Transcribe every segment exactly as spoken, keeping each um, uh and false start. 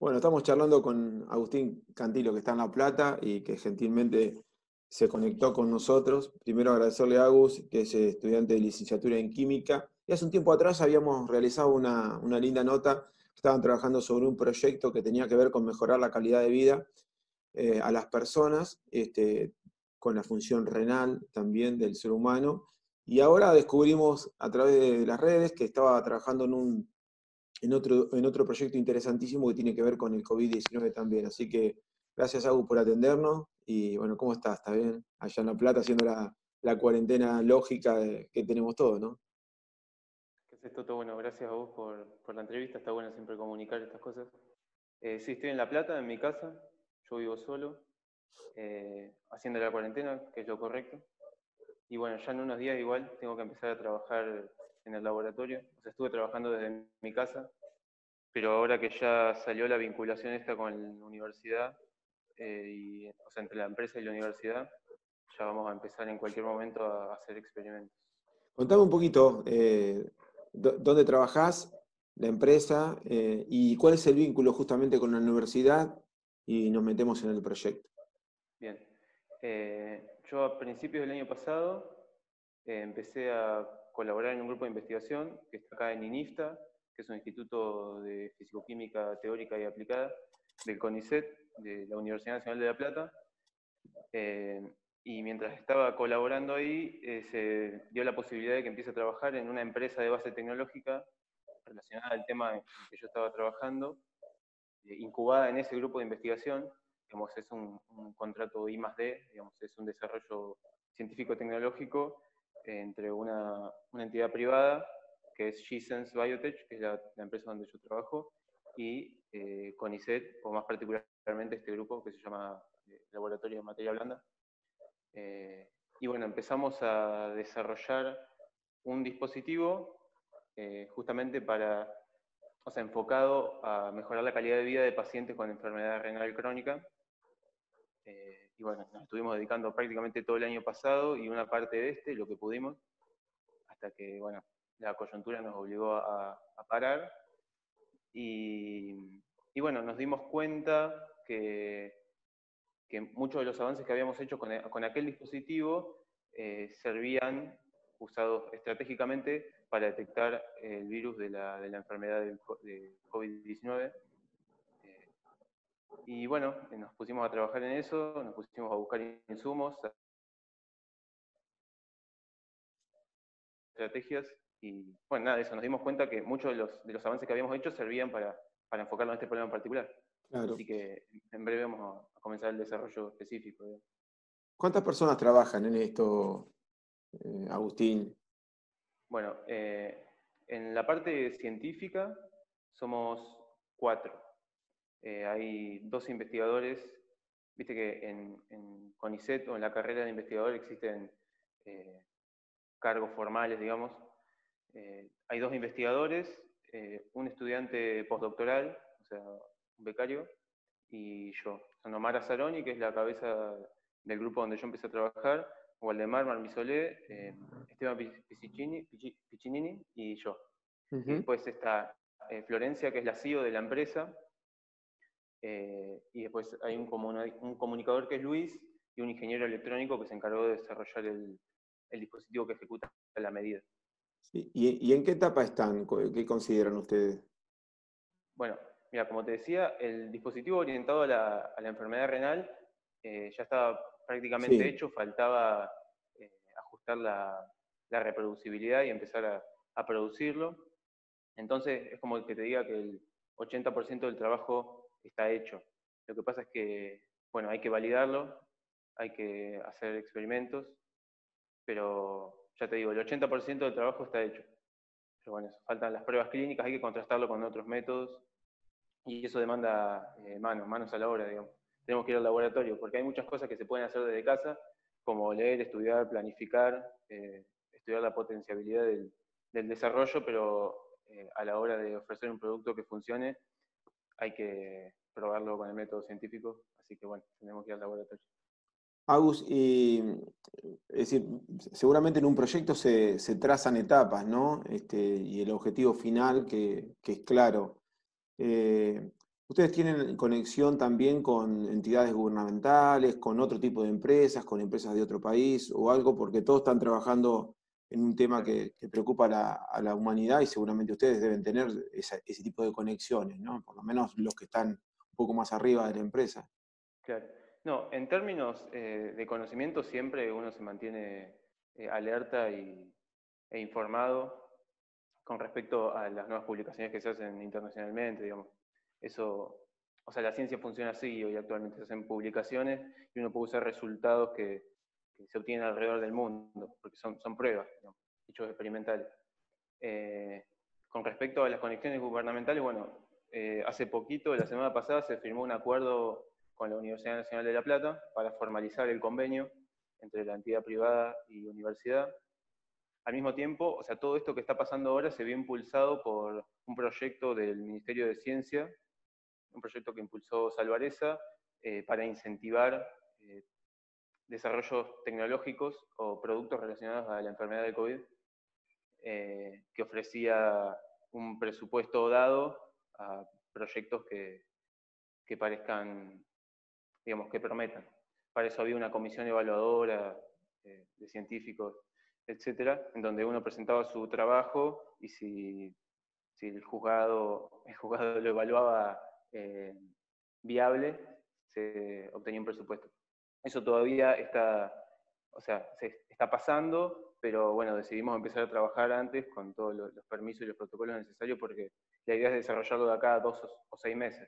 Bueno, estamos charlando con Agustín Cantilo, que está en La Plata y que gentilmente se conectó con nosotros. Primero agradecerle a Agus, que es eh, estudiante de licenciatura en Química. Y hace un tiempo atrás habíamos realizado una, una linda nota. Estaban trabajando sobre un proyecto que tenía que ver con mejorar la calidad de vida eh, a las personas, este, con la función renal también del ser humano. Y ahora descubrimos a través de las redes que estaba trabajando en un en otro, en otro proyecto interesantísimo que tiene que ver con el COVID diecinueve también. Así que gracias, Agus, por atendernos. Y bueno, ¿cómo estás? ¿Está bien? Allá en La Plata haciendo la, la cuarentena lógica de- que tenemos todos, ¿no? ¿Qué haces, Toto? Bueno, gracias a vos por, por la entrevista. Está bueno siempre comunicar estas cosas. Eh, sí, estoy en La Plata, en mi casa. Yo vivo solo, eh, haciendo la cuarentena, que es lo correcto. Y bueno, ya en unos días igual tengo que empezar a trabajar en el laboratorio. O sea, estuve trabajando desde mi casa, pero ahora que ya salió la vinculación esta con la universidad, eh, y, o sea, entre la empresa y la universidad, ya vamos a empezar en cualquier momento a hacer experimentos. Contame un poquito, eh, dó- ¿dónde trabajás, la empresa, eh, y cuál es el vínculo justamente con la universidad? Y nos metemos en el proyecto. Bien. Eh, yo a principios del año pasado eh, empecé a colaborar en un grupo de investigación que está acá en INIFTA, que es un instituto de fisicoquímica teórica y aplicada del CONICET, de la Universidad Nacional de La Plata. Eh, y mientras estaba colaborando ahí, eh, se dio la posibilidad de que empiece a trabajar en una empresa de base tecnológica relacionada al tema en que yo estaba trabajando, eh, incubada en ese grupo de investigación. Digamos, es un, un contrato I más D, digamos, es un desarrollo científico-tecnológico eh, entre una, una, entidad privada, que es G-Sense Biotech, que es la, la, empresa donde yo trabajo, y eh, CONICET, o más particularmente este grupo que se llama eh, Laboratorio de Materia Blanda. Eh, y bueno, empezamos a desarrollar un dispositivo eh, justamente para, o sea, enfocado a mejorar la calidad de vida de pacientes con enfermedad renal crónica. Eh, y bueno, nos estuvimos dedicando prácticamente todo el año pasado y una parte de este, lo que pudimos, hasta que, bueno, la coyuntura nos obligó a, a parar. Y, y, bueno, nos dimos cuenta que, que muchos de los avances que habíamos hecho con, con aquel dispositivo eh, servían, usados estratégicamente, para detectar el virus de la, de la enfermedad del de COVID diecinueve. Eh, y bueno, nos pusimos a trabajar en eso, nos pusimos a buscar insumos, estrategias, y bueno, nada, de eso nos dimos cuenta que muchos de los, de los avances que habíamos hecho servían para, para enfocarlo en este problema en particular. Claro. Así que en breve vamos a comenzar el desarrollo específico. ¿eh? ¿Cuántas personas trabajan en esto, eh, Agustín? Bueno, eh, en la parte científica somos cuatro. Eh, hay dos investigadores, viste que en, en CONICET o en la carrera de investigador existen eh, cargos formales, digamos. Eh, hay dos investigadores, eh, un estudiante postdoctoral, o sea, un becario, y yo. Son Omar Azaroni, que es la cabeza del grupo donde yo empecé a trabajar, Waldemar Marmisolé, eh, Esteban Piccinini, Piccinini y yo. Y Uh-huh. después está eh, Florencia, que es la C E O de la empresa, eh, y después hay un, un, comunicador que es Luis, y un ingeniero electrónico que se encargó de desarrollar el, el dispositivo que ejecuta la medida. ¿Y, y en qué etapa están? ¿Qué consideran ustedes? Bueno, mira, como te decía, el dispositivo orientado a la, a la enfermedad renal eh, ya estaba prácticamente Sí. hecho, faltaba eh, ajustar la, la, reproducibilidad y empezar a, a, producirlo. Entonces es como que te diga que el ochenta por ciento del trabajo está hecho. Lo que pasa es que, bueno, hay que validarlo, hay que hacer experimentos, pero ya te digo, el ochenta por ciento del trabajo está hecho. Pero bueno, faltan las pruebas clínicas, hay que contrastarlo con otros métodos, y eso demanda eh, manos, manos a la obra, digamos. Tenemos que ir al laboratorio, porque hay muchas cosas que se pueden hacer desde casa, como leer, estudiar, planificar, eh, estudiar la potenciabilidad del, del desarrollo, pero eh, a la hora de ofrecer un producto que funcione, hay que probarlo con el método científico, así que bueno, tenemos que ir al laboratorio. Agus, y, es decir, seguramente en un proyecto se, se trazan etapas, ¿no? Este, y el objetivo final que, que es claro. Eh, ¿Ustedes tienen conexión también con entidades gubernamentales, con otro tipo de empresas, con empresas de otro país o algo? Porque todos están trabajando en un tema Claro. que, que preocupa a la, a la humanidad y seguramente ustedes deben tener esa- ese tipo de conexiones, ¿no? Por lo menos los que están un poco más arriba de la empresa. Claro. No, en términos eh, de conocimiento siempre uno se mantiene eh, alerta y, e informado con respecto a las nuevas publicaciones que se hacen internacionalmente, digamos. Eso, o sea, la ciencia funciona así, hoy actualmente se hacen publicaciones y uno puede usar resultados que, que se obtienen alrededor del mundo, porque son, son pruebas, digamos, hechos experimentales. Eh, con respecto a las conexiones gubernamentales, bueno, eh, hace poquito, la semana pasada, se firmó un acuerdo con la Universidad Nacional de La Plata para formalizar el convenio entre la entidad privada y universidad. Al mismo tiempo, o sea, todo esto que está pasando ahora se vio impulsado por un proyecto del Ministerio de Ciencia, un proyecto que impulsó Salvareza, eh, para incentivar eh, desarrollos tecnológicos o productos relacionados a la enfermedad del COVID, eh, que ofrecía un presupuesto dado a proyectos que, que parezcan, digamos, que prometan. Para eso había una comisión evaluadora eh, de científicos, etcétera, en donde uno presentaba su trabajo y si, si el, juzgado, el juzgado lo evaluaba eh, viable, se obtenía un presupuesto. Eso todavía está, o sea, se está pasando, pero bueno, decidimos empezar a trabajar antes con todos los, los permisos y los protocolos necesarios porque la idea es desarrollarlo de acá a dos o, o seis meses.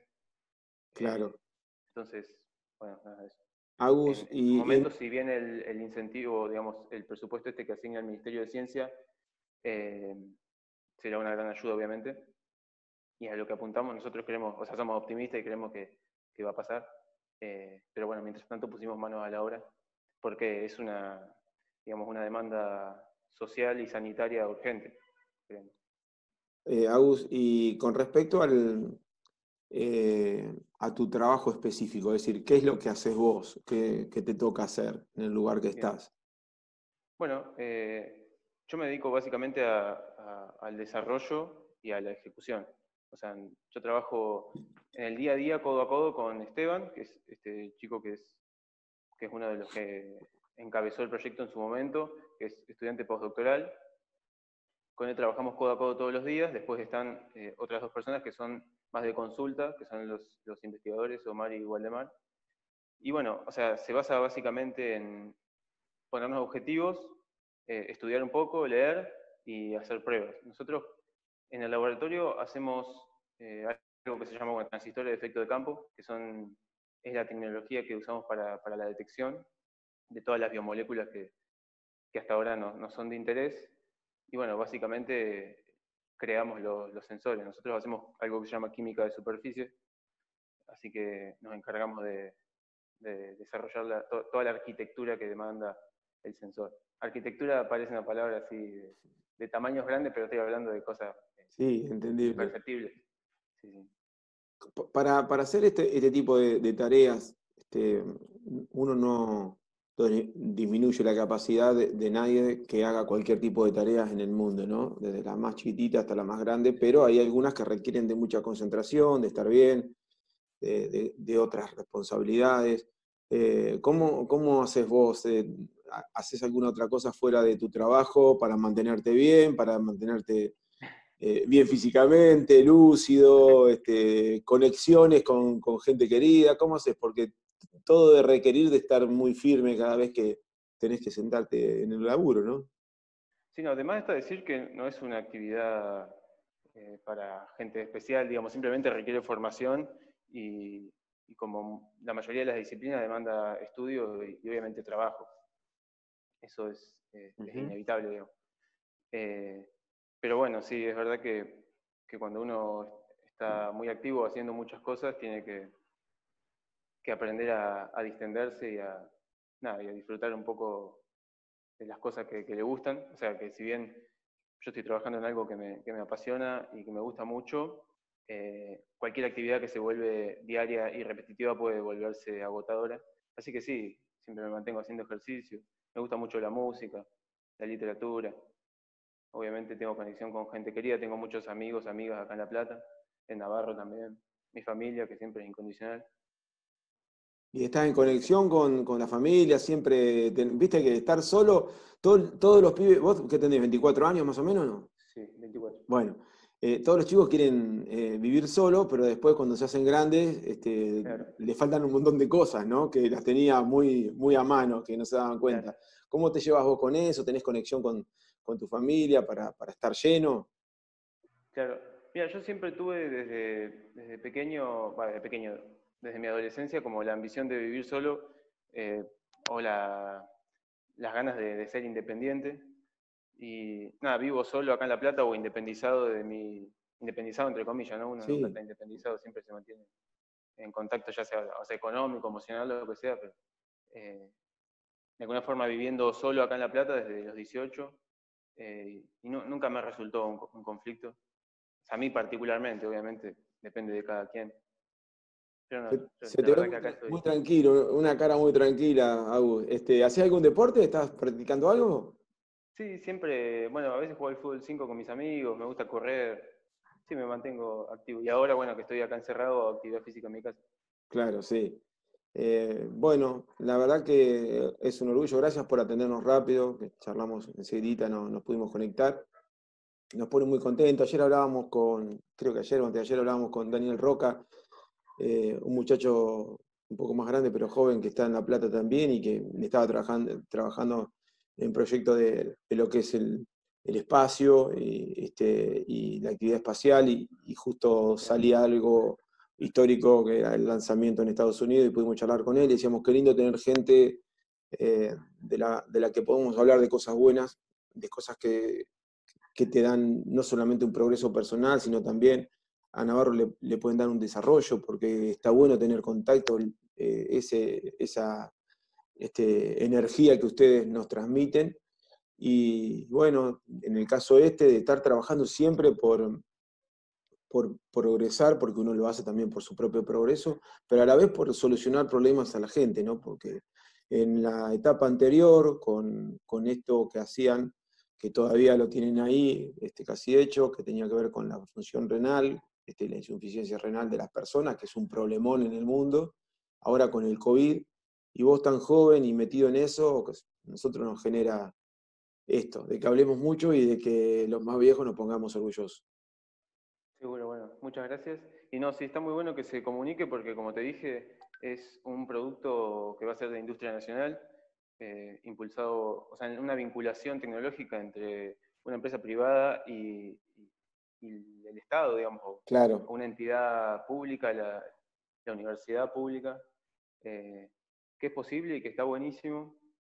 Eh, Claro. entonces, bueno, nada de eso. En, Agus, en su y, momento, y si bien el, el, incentivo, digamos, el presupuesto este que asigna el Ministerio de Ciencia, eh, será una gran ayuda, obviamente, y a lo que apuntamos, nosotros creemos, o sea, somos optimistas y creemos que, que va a pasar, eh, pero bueno, mientras tanto pusimos manos a la obra, porque es una, digamos, una demanda social y sanitaria urgente, creemos. eh, Agus, y con respecto al, eh, a tu trabajo específico, es decir, ¿qué es lo que haces vos? ¿Qué, qué te toca hacer en el lugar que Bien. estás? Bueno, eh, yo me dedico básicamente a, a, al desarrollo y a la ejecución. O sea, yo trabajo en el día a día codo a codo con Esteban, que es este chico que es, que es uno de los que encabezó el proyecto en su momento, que es estudiante postdoctoral. Con él trabajamos codo a codo todos los días. Después están eh, otras dos personas que son más de consulta, que son los, los investigadores, Omar y Waldemar. Y bueno, o sea, se basa básicamente en ponernos objetivos, eh, estudiar un poco, leer y hacer pruebas. Nosotros en el laboratorio hacemos eh, algo que se llama bueno, transistores de efecto de campo, que son, es la tecnología que usamos para, para la detección de todas las biomoléculas que, que hasta ahora no, no, son de interés. Y bueno, básicamente creamos los, los sensores. Nosotros hacemos algo que se llama química de superficie, así que nos encargamos de, de desarrollar la, to, toda la arquitectura que demanda el sensor. Arquitectura parece una palabra así de, de tamaños grandes, pero estoy hablando de cosas eh, Sí, entendible. imperceptibles. Sí, sí. Para, para hacer este, este tipo de, de tareas, este, uno no disminuye la capacidad de, de nadie que haga cualquier tipo de tareas en el mundo, ¿no? Desde la más chiquitita hasta la más grande, pero hay algunas que requieren de mucha concentración, de estar bien, de, de- de otras responsabilidades. Eh, ¿cómo, cómo haces vos? Eh, ¿haces alguna otra cosa fuera de tu trabajo para mantenerte bien, para mantenerte eh, bien físicamente, lúcido, este, conexiones con, con gente querida? ¿Cómo haces? Porque todo de requerir de estar muy firme cada vez que tenés que sentarte en el laburo, ¿no? Sí, no, además está decir que no es una actividad eh, para gente especial, digamos, simplemente requiere formación y, y como la mayoría de las disciplinas demanda estudio y, y obviamente trabajo. Eso es, eh, es Ujú. inevitable, digamos. Eh, pero bueno, sí, es verdad que, que cuando uno está muy activo haciendo muchas cosas, tiene que, que aprender a, a distenderse y a, nada, y a disfrutar un poco de las cosas que, que le gustan. O sea, que si bien yo estoy trabajando en algo que me, que me apasiona y que me gusta mucho, eh, cualquier actividad que se vuelve diaria y repetitiva puede volverse agotadora. Así que sí, siempre me mantengo haciendo ejercicio. Me gusta mucho la música, la literatura. Obviamente tengo conexión con gente querida, tengo muchos amigos, amigas acá en La Plata, en Navarro también. mi familia, que siempre es incondicional. Y estás en conexión con, con la familia, siempre, te- viste que estar solo, todo- todos los pibes, vos que tenés veinticuatro años más o menos, ¿no? Sí, veinticuatro. Bueno, eh, todos los chicos quieren eh, vivir solo, pero después cuando se hacen grandes, este, Claro, le faltan un montón de cosas, ¿no? Que las tenía muy, muy a mano, que no se daban claro, cuenta. ¿Cómo te llevas vos con eso? ¿Tenés conexión con, con tu familia para, para estar lleno? claro. Mira, yo siempre tuve desde, desde pequeño, bueno, desde pequeño, desde mi adolescencia, como la ambición de vivir solo, eh, o la, las ganas de, de ser independiente. Y nada, vivo solo acá en La Plata o independizado de mi, independizado entre comillas, ¿no? Uno nunca Sí. está independizado, siempre se mantiene en contacto, ya sea, o sea económico, emocional, lo que sea, pero eh, de alguna forma viviendo solo acá en La Plata desde los dieciocho, eh, y no, nunca me resultó un, un conflicto. A mí particularmente, obviamente, depende de cada quien. Pero no, Se, yo, se la te ve verdad que muy, acá tra- estoy. muy tranquilo, una cara muy tranquila, Agus. Este, ¿hacés algún deporte? ¿Estás practicando algo? Sí, siempre, bueno, a veces juego al fútbol cinco con mis amigos, me gusta correr, sí, me mantengo activo. Y ahora, bueno, que estoy acá encerrado, actividad física en mi casa. Claro, sí. Eh, bueno, la verdad que es un orgullo. Gracias por atendernos rápido, que charlamos enseguidita, no, nos pudimos conectar. Nos pone muy contentos. Ayer hablábamos con, creo que ayer o antes de ayer hablábamos con Daniel Roca, eh, un muchacho un poco más grande pero joven que está en La Plata también y que estaba trabajando, trabajando en proyectos de, de lo que es el, el espacio y, este, y la actividad espacial y, y justo Bien, salía algo histórico que era el lanzamiento en Estados Unidos y pudimos charlar con él y decíamos qué lindo tener gente eh, de, la, de la que podemos hablar de cosas buenas, de cosas que, que te dan no solamente un progreso personal, sino también a Navarro le, le pueden dar un desarrollo, porque está bueno tener contacto, eh, ese, esa este, energía que ustedes nos transmiten. Y bueno, en el caso este, de estar trabajando siempre por, por progresar, porque uno lo hace también por su propio progreso, pero a la vez por solucionar problemas a la gente, ¿no? Porque en la etapa anterior, con, con esto que hacían, que todavía lo tienen ahí, este, casi hecho, que tenía que ver con la función renal, este, la insuficiencia renal de las personas, que es un problemón en el mundo, ahora con el COVID, y vos tan joven y metido en eso, que a nosotros nos genera esto, de que hablemos mucho y de que los más viejos nos pongamos orgullosos. seguro, bueno, muchas gracias. Y no, sí, está muy bueno que se comunique porque, como te dije, es un producto que va a ser de industria nacional, eh, impulsado, o sea, en una vinculación tecnológica entre una empresa privada y, y- y el Estado, digamos, o Claro. una entidad pública, la, la universidad pública, eh, que es posible y que está buenísimo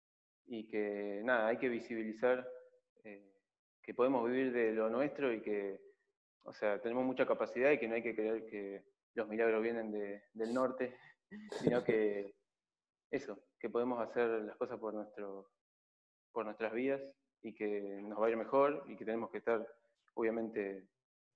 y que, nada, hay que visibilizar eh, que podemos vivir de lo nuestro y que, o sea, tenemos mucha capacidad y que no hay que creer que los milagros vienen de, del norte, sino que eso, que podemos hacer las cosas por, nuestro, por nuestras vidas y que nos va a ir mejor y que tenemos que estar, obviamente,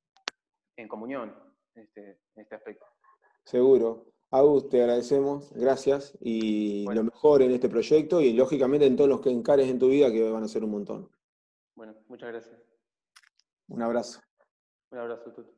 en comunión en este, en este aspecto. Seguro. Agus, te agradecemos, gracias y lo Bueno, mejor en este proyecto y lógicamente en todos los que encares en tu vida que van a ser un montón. bueno, muchas gracias. Un abrazo. Un abrazo, Tuto.